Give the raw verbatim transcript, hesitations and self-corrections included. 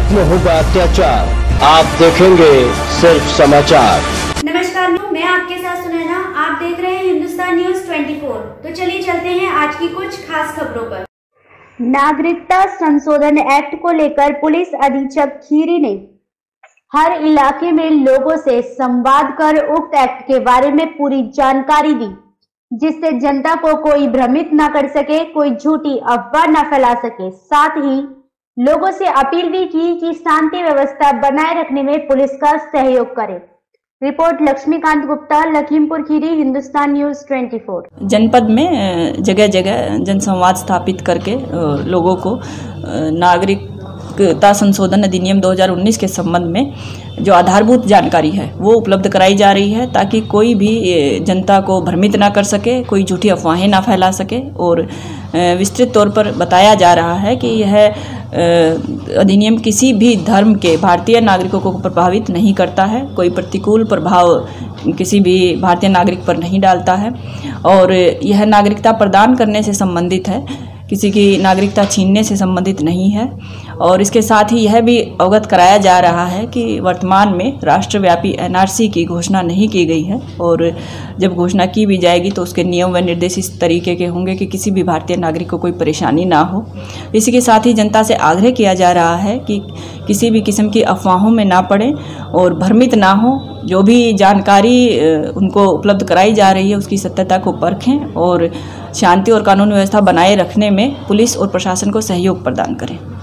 में होगा अत्याचार। आप देखेंगे सिर्फ समाचार। नमस्कार, मैं आपके साथ सुनैना। आप देख रहे हैं हिंदुस्तान न्यूज चौबीस। तो चलिए चलते हैं आज की कुछ खास खबरों पर। नागरिकता संशोधन एक्ट को लेकर पुलिस अधीक्षक खीरी ने हर इलाके में लोगों से संवाद कर उक्त एक्ट के बारे में पूरी जानकारी दी, जिससे जनता को कोई भ्रमित न कर सके, कोई झूठी अफवाह न फैला सके। साथ ही लोगों से अपील भी की कि शांति व्यवस्था बनाए रखने में पुलिस का सहयोग करे। रिपोर्ट लक्ष्मीकांत गुप्ता, लखीमपुर खीरी, हिंदुस्तान न्यूज चौबीस। जनपद में जगह जगह जनसंवाद स्थापित करके लोगों को नागरिकता संशोधन अधिनियम दो हज़ार उन्नीस के संबंध में जो आधारभूत जानकारी है वो उपलब्ध कराई जा रही है, ताकि कोई भी जनता को भ्रमित ना कर सके, कोई झूठी अफवाहें ना फैला सके। और विस्तृत तौर पर बताया जा रहा है कि यह अधिनियम किसी भी धर्म के भारतीय नागरिकों को प्रभावित नहीं करता है, कोई प्रतिकूल प्रभाव किसी भी भारतीय नागरिक पर नहीं डालता है, और यह नागरिकता प्रदान करने से संबंधित है, किसी की नागरिकता छीनने से संबंधित नहीं है। और इसके साथ ही यह भी अवगत कराया जा रहा है कि वर्तमान में राष्ट्रव्यापी एन आर सी की घोषणा नहीं की गई है, और जब घोषणा की भी जाएगी तो उसके नियम व निर्देश इस तरीके के होंगे कि किसी भी भारतीय नागरिक को कोई परेशानी ना हो। इसी के साथ ही जनता से आग्रह किया जा रहा है कि किसी भी किस्म की अफवाहों में ना पड़े और भ्रमित ना हो। जो भी जानकारी उनको उपलब्ध कराई जा रही है उसकी सत्यता को परखें और शांति और कानून व्यवस्था बनाए रखने में पुलिस और प्रशासन को सहयोग प्रदान करें।